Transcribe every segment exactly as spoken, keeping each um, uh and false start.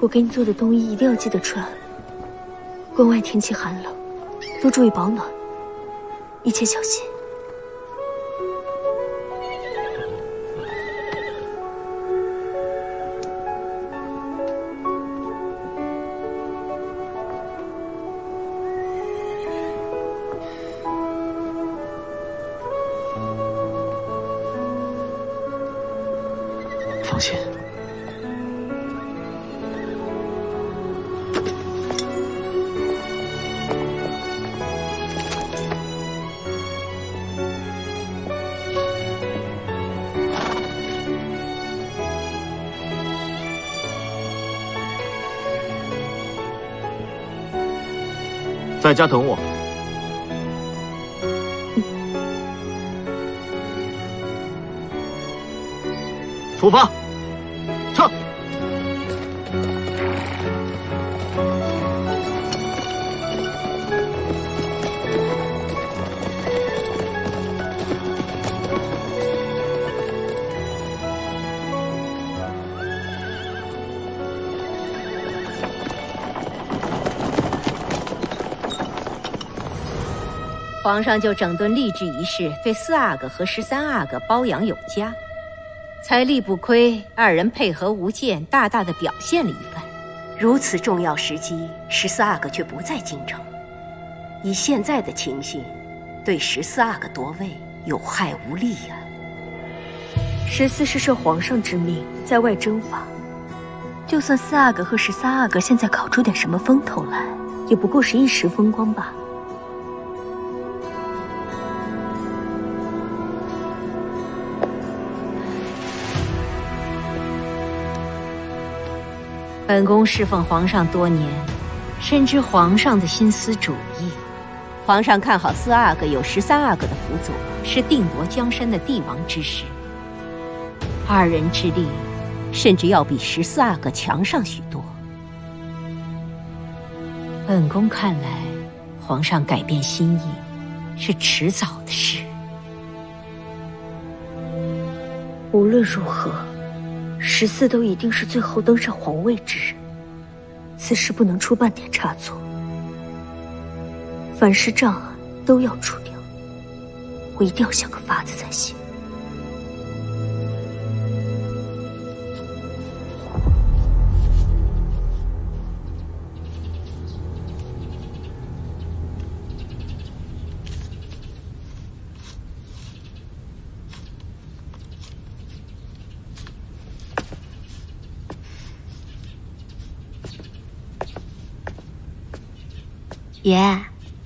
我给你做的冬衣一定要记得穿。关外天气寒冷，多注意保暖，一切小心。 放心。在家等我。出发，撤！ 皇上就整顿吏治一事，对四阿哥和十三阿哥包养有加。财力不亏，二人配合无间，大大的表现了一番。 如此重要时机，十四阿哥却不在京城。以现在的情形，对十四阿哥夺位有害无利呀、啊。 十四是受皇上之命在外征伐，就算四阿哥和十三阿哥现在搞出点什么风头来，也不过是一时风光罢了。 本宫侍奉皇上多年，深知皇上的心思主意。皇上看好四阿哥有十三阿哥的辅佐，是定夺江山的帝王之时。二人之力，甚至要比十四阿哥强上许多。本宫看来，皇上改变心意是迟早的事。 无论如何，十四都一定是最后登上皇位之人，此事不能出半点差错。凡是障碍都要除掉，我一定要想个法子才行。 爷，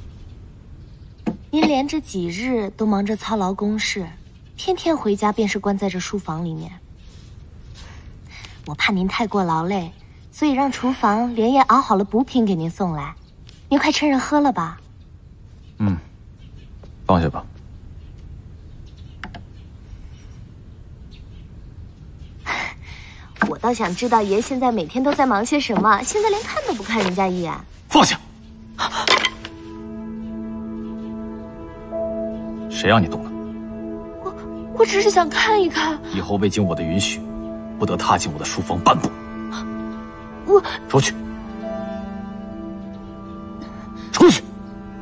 您连着几日都忙着操劳公事，天天回家便是关在这书房里面。我怕您太过劳累，所以让厨房连夜熬好了补品给您送来，您快趁热喝了吧。 嗯，放下吧。 我倒想知道爷现在每天都在忙些什么，现在连看都不看人家一眼。 放下！谁让你动的？ 我我只是想看一看。 以后未经我的允许，不得踏进我的书房半步。 我出去，出去！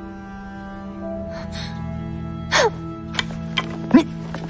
你。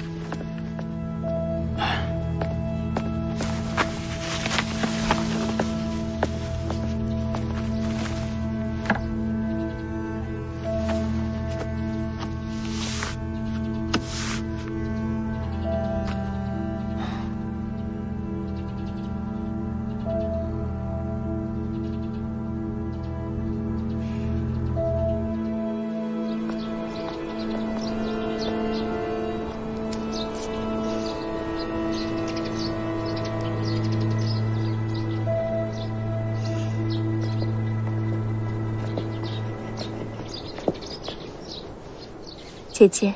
姐姐，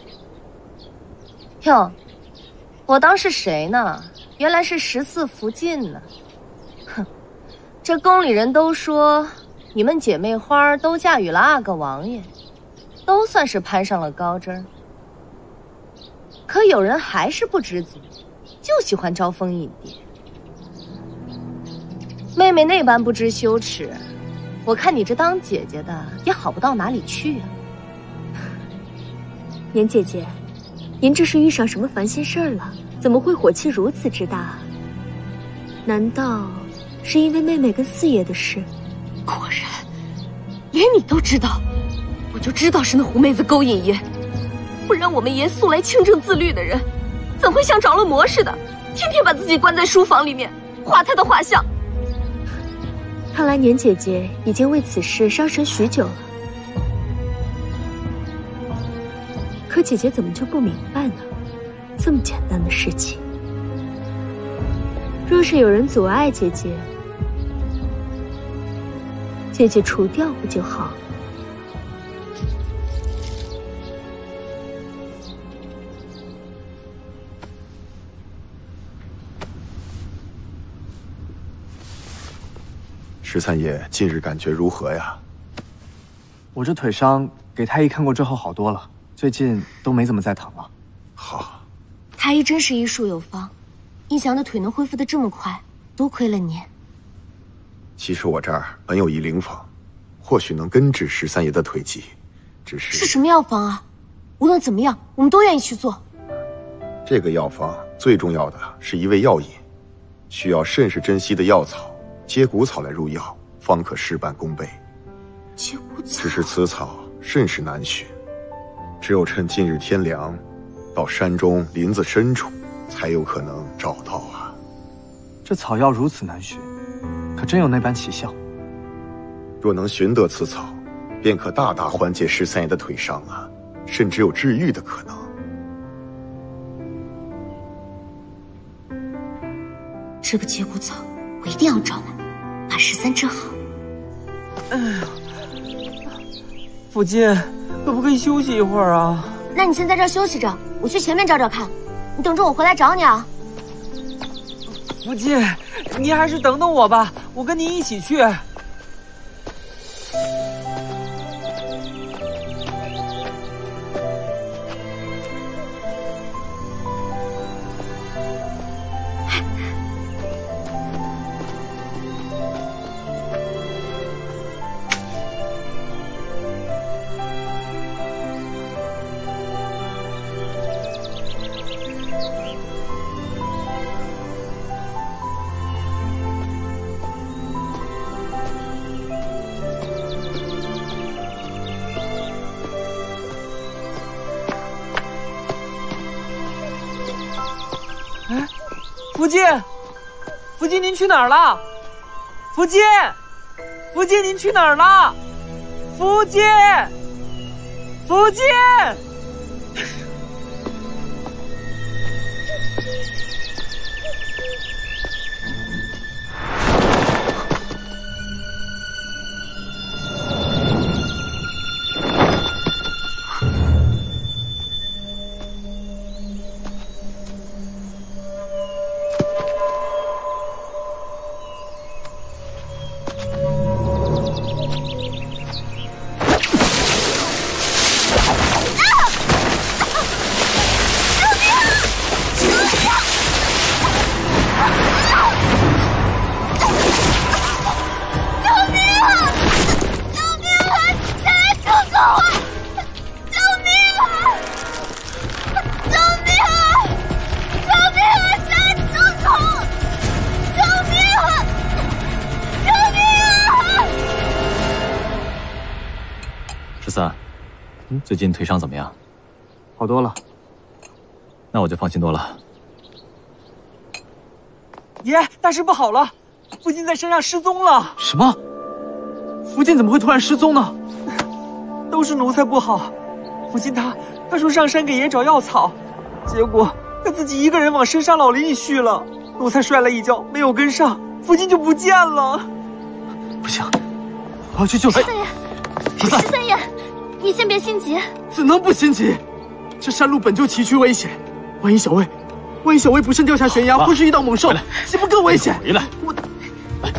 哟，我当是谁呢？原来是十四福晋呢。哼，这宫里人都说你们姐妹花都嫁与了阿哥王爷，都算是攀上了高枝儿。可有人还是不知足，就喜欢招蜂引蝶。 妹妹那般不知羞耻，我看你这当姐姐的也好不到哪里去啊。 年姐姐，您这是遇上什么烦心事儿了？怎么会火气如此之大？难道是因为妹妹跟四爷的事？ 果然，连你都知道，我就知道是那狐妹子勾引爷，不然我们爷素来清正自律的人，怎会像着了魔似的，天天把自己关在书房里面画他的画像？ 看来年姐姐已经为此事伤神许久了。可姐姐怎么就不明白呢？这么简单的事情，若是有人阻碍姐姐，姐姐除掉不就好？ 十三爷近日感觉如何呀？ 我这腿伤给太医看过之后好多了，最近都没怎么再疼了。 好， 太医真是医术有方，印翔的腿能恢复得这么快，多亏了您。 其实我这儿本有一灵方，或许能根治十三爷的腿疾，只是是什么药方啊？无论怎么样，我们都愿意去做。 这个药方最重要的是一味药引，需要甚是珍惜的药草接骨草来入药，方可事半功倍。 接骨草， 只是此草甚是难寻，只有趁近日天凉，到山中林子深处，才有可能找到啊。 这草药如此难寻，可真有那般奇效？ 若能寻得此草，便可大大缓解十三爷的腿伤啊，甚至有治愈的可能。 这个接骨草我一定要找来，把十三治好。 嗯，福晋，可不可以休息一会儿啊？ 那你先在这儿休息着，我去前面找找看。你等着我回来找你啊。 福晋，你还是等等我吧，我跟你一起去。福晋，福晋，您去哪儿了？福晋，福晋，您去哪儿了？福晋，福晋。 十三，嗯，最近腿伤怎么样？ 好多了。 那我就放心多了。 爷，大事不好了，福晋在山上失踪了。 什么？福晋怎么会突然失踪呢？ 都是奴才不好。福晋他他说上山给爷找药草，结果他自己一个人往深山老林里去了。奴才摔了一跤，没有跟上，福晋就不见了。 不行，我要去救他。 十三爷，十三爷，你先别心急。 怎能不心急？这山路本就崎岖危险，万一小魏，万一小魏不慎掉下悬崖，或是遇到猛兽，岂不更危险？ 回来！我来，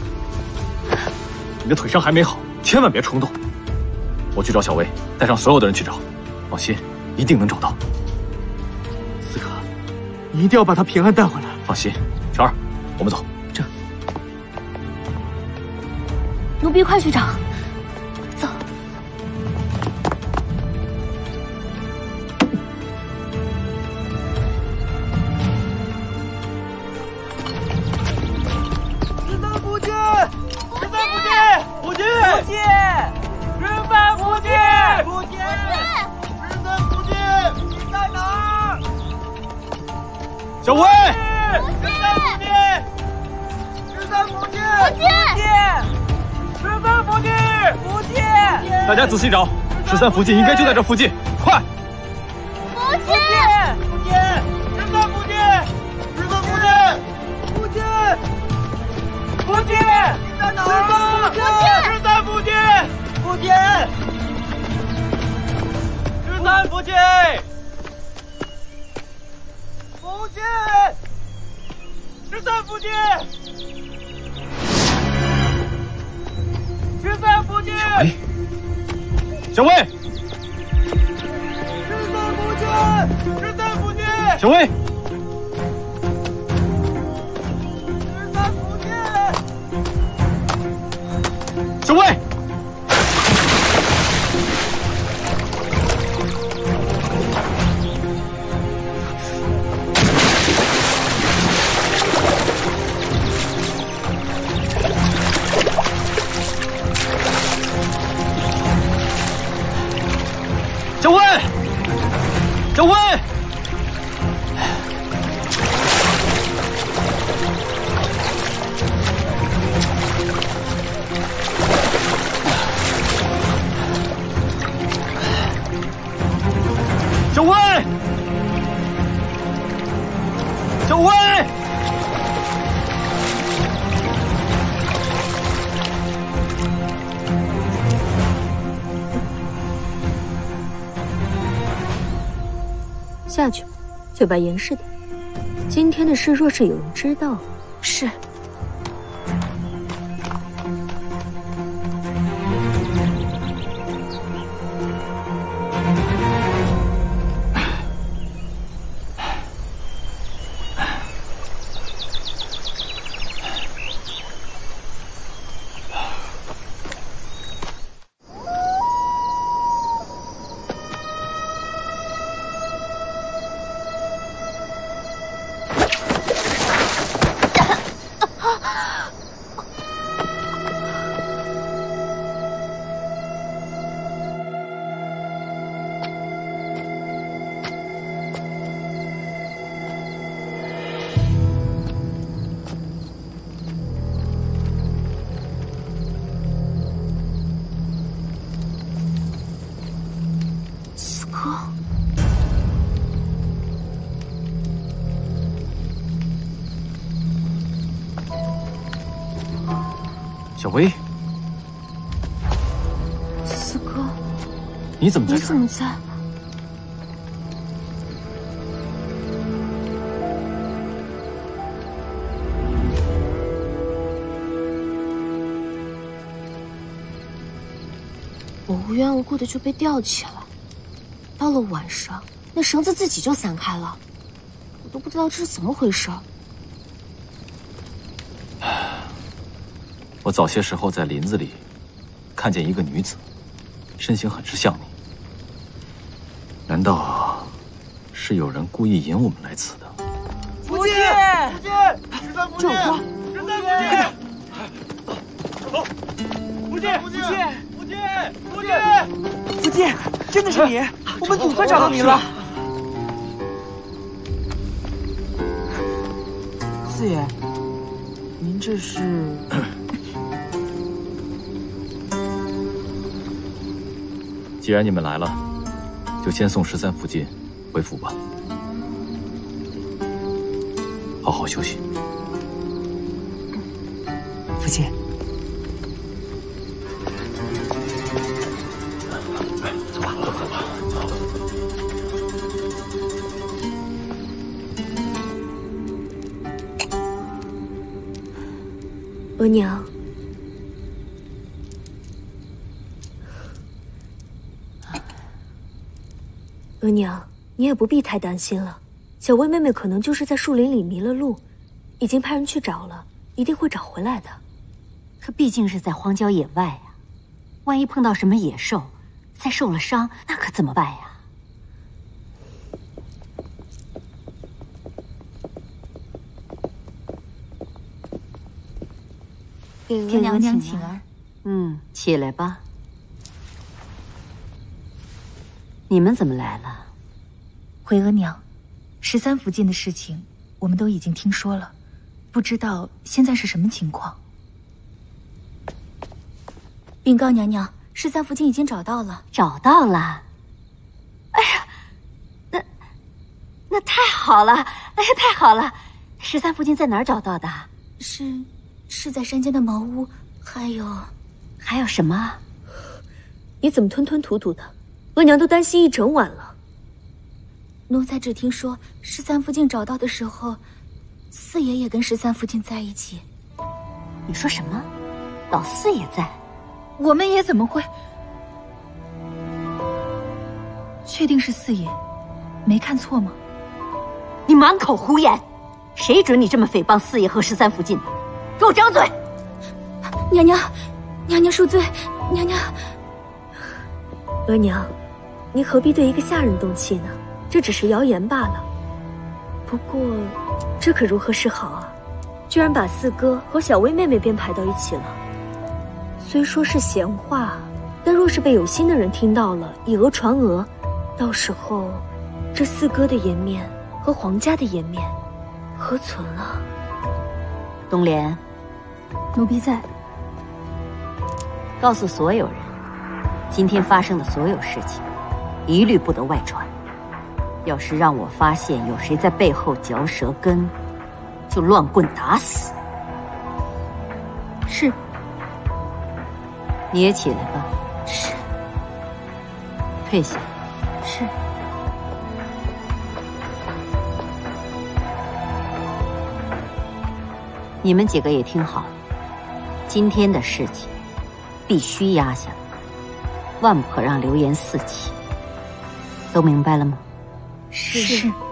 你的腿伤还没好，千万别冲动。我去找小魏，带上所有的人去找，放心，一定能找到。 四哥，你一定要把他平安带回来。 放心，全儿，我们走。 这。 奴婢快去找。走。 十三福晋，十三福晋，福晋，福晋，十三福晋，福晋，十三福晋，你在哪儿？ 小薇。 十三福晋，十三福晋，福晋，十三福晋，福晋， 大家仔细找，十三福晋应该就在这附近，快！ 福晋，福晋，十三福晋，十三福晋，福晋，福晋，你在哪儿？十三福晋，福晋，十三福晋，福晋。 十三福晋，十三福晋， 小薇， 十三福晋，十三福晋， 小薇， 十三福晋， 小薇，小薇，小薇，小薇，小薇。 下去，嘴巴严实点。今天的事若是有人知道， 是。 小薇， 四哥， 你怎么在这儿？ 你怎么在？我无缘无故的就被吊起来，到了晚上，那绳子自己就散开了，我都不知道这是怎么回事。 我早些时候在林子里看见一个女子，身形很是像你。难道是有人故意引我们来此的？ 福晋，福晋，十三福晋，十三福晋，走，福晋，福晋，福晋，福晋，福晋，真的是你！我们总算找到你了。四爷，您这是？ 既然你们来了，就先送十三福晋回府吧，好好休息。 福晋， 走吧，走吧，走。 额娘。 额娘，你也不必太担心了。小薇妹妹可能就是在树林里迷了路，已经派人去找了，一定会找回来的。 可毕竟是在荒郊野外呀，万一碰到什么野兽，再受了伤，那可怎么办呀？ 给额娘娘请安。 嗯，起来吧。你们怎么来了？ 回额娘，十三福晋的事情我们都已经听说了，不知道现在是什么情况。 禀告娘娘，十三福晋已经找到了。 找到了？哎呀，那那太好了！哎呀，太好了！十三福晋在哪儿找到的？ 是是在山间的茅屋，还有还有什么？ 你怎么吞吞吐吐的？额娘都担心一整晚了。奴才只听说十三福晋找到的时候，四爷也跟十三福晋在一起。 你说什么？老四也在？ 我们也怎么会？确定是四爷，没看错吗？ 你满口胡言！谁准你这么诽谤四爷和十三福晋的？给我张嘴！ 娘娘，娘娘恕罪，娘娘。额娘，你何必对一个下人动气呢？这只是谣言罢了。不过，这可如何是好啊？居然把四哥和小薇妹妹编排到一起了。虽说是闲话，但若是被有心的人听到了，以讹传讹，到时候这四哥的颜面和皇家的颜面何存啊？ 冬莲， 奴婢在。 告诉所有人，今天发生的所有事情，一律不得外传。要是让我发现有谁在背后嚼舌根，就乱棍打死。 是。 你也起来吧。 是。 退下。 是。 你们几个也听好了，今天的事情必须压下来，万不可让流言四起。都明白了吗？ 是。是